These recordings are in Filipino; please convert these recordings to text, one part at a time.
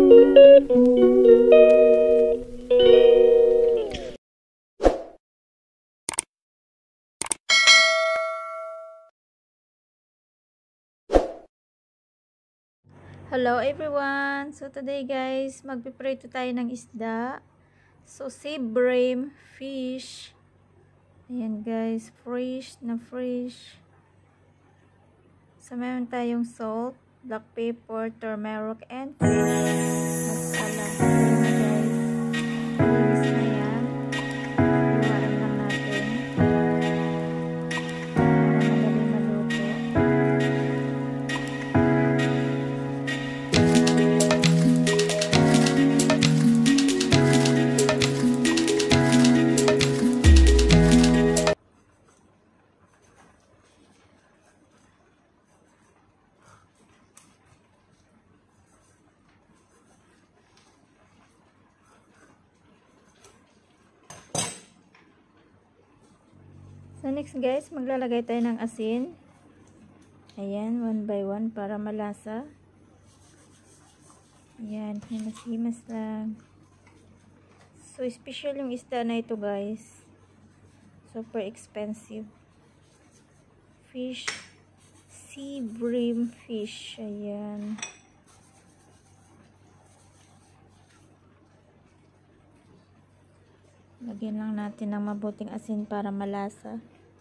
Hello everyone! So today guys, magpiprito tayo ng isda. So si Bream fish. Ayan guys, fresh na fresh. So meron tayong salt, black pepper, turmeric, and masala. Ayan na guys. Linis na yan. Iwain lang natin. Madali maluto. So next guys, maglalagay tayo ng asin. Ayan, 1 by 1 para malasa. Ayan, himas-himas lang. So special yung isda na ito guys. Super expensive. Fish, sea bream fish. Ayan. Lagyan lang natin ng mabuting asin para malasa.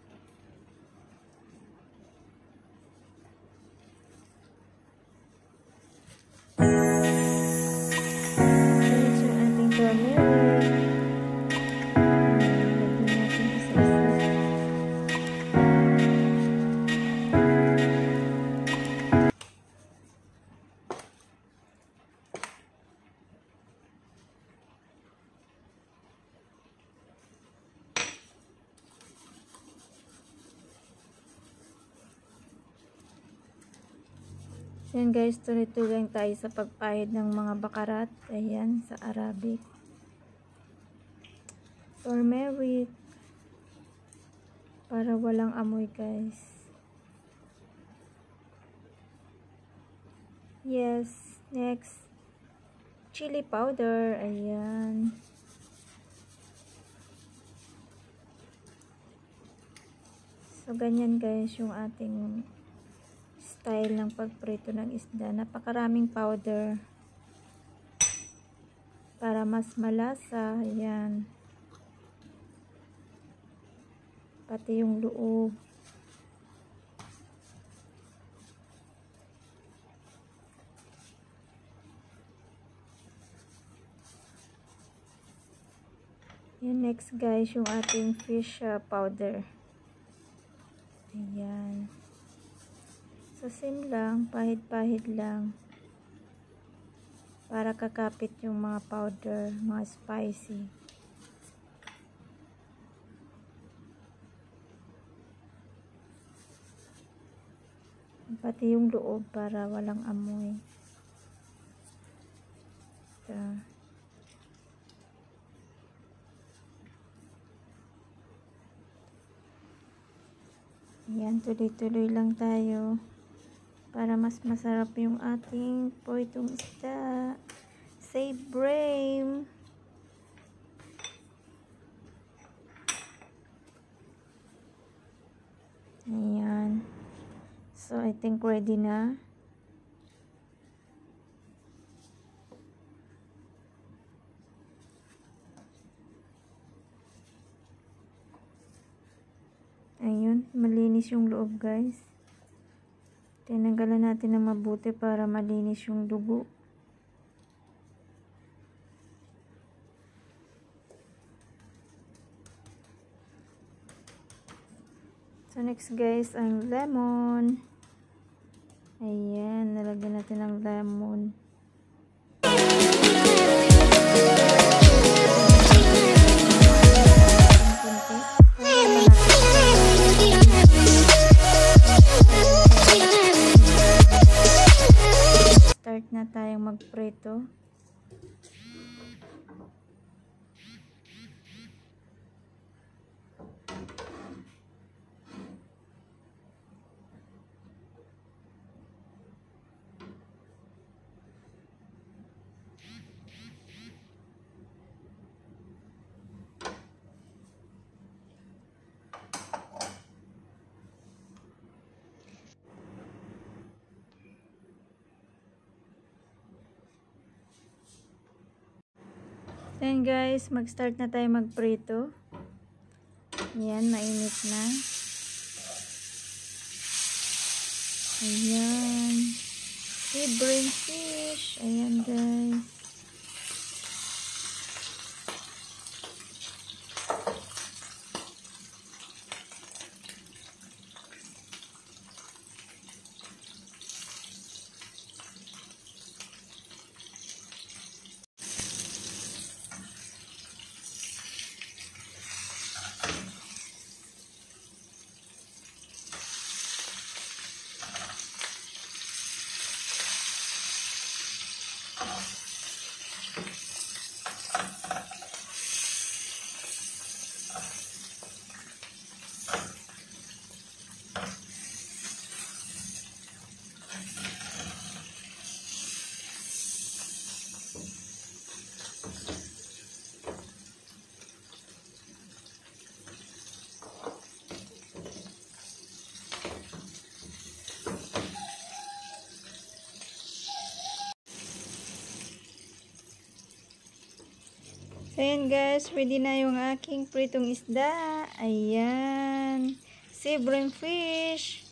Yan guys, tuloy-tuloy tayo sa pagpahid ng mga bakarat. Ayan, sa Arabic. Turmeric. Para walang amoy guys. Yes, next. Chili powder. Ayan. So, ganyan guys yung ating style ng pagprito ng isda. Napakaraming powder para mas malasa. Ayan. Pati yung loob. Yan, next guys, yung ating fish powder. Ayan. So, same lang, pahid-pahid lang para kakapit yung mga powder, mga spicy. Pati yung loob para walang amoy. Ito. Ayan, tuloy-tuloy lang tayo. Para mas masarap yung ating pritong isda. Say Bream. Ayan. So, I think ready na. Ayun, malinis yung loob guys. Tinanggalan natin ng mabuti para malinis yung dugo. So next guys, ang lemon. Ayan, nalagyan natin ng lemon. Start na tayong magprito. Ayan guys, mag-start na tayo magprito. Ayan, mainit na. Ayan. Sea bream fish. Ayan guys. So, ayan guys, ready na yung aking pritong isda. Ayan. Sea bream fish.